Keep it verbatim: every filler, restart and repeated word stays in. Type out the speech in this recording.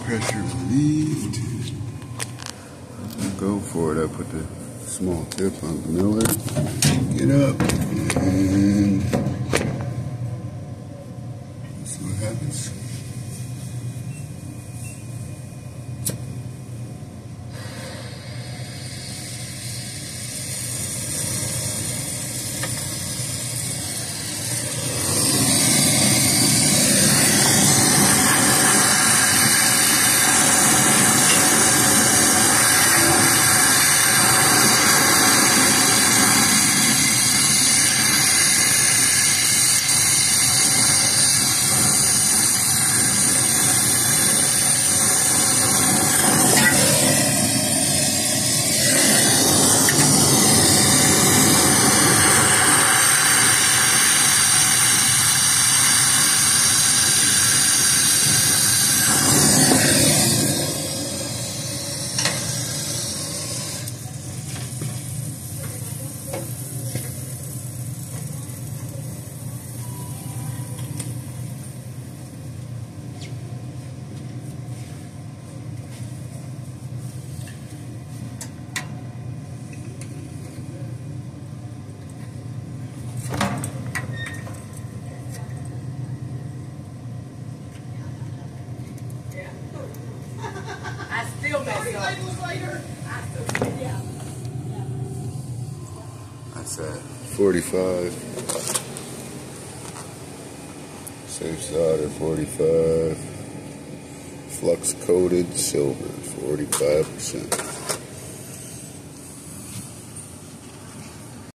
pressure relieved. Go for it. I put the small tip on the miller. Get up and see what happens. That's at forty-five. Safe solder forty-five. Flux coated silver forty-five percent.